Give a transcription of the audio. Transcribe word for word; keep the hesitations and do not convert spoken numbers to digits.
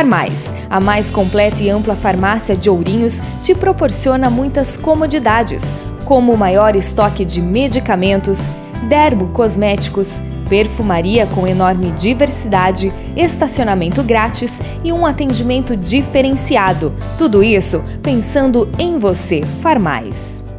Farmais, a mais completa e ampla farmácia de Ourinhos, te proporciona muitas comodidades, como o maior estoque de medicamentos, dermocosméticos, perfumaria com enorme diversidade, estacionamento grátis e um atendimento diferenciado. Tudo isso pensando em você, Farmais.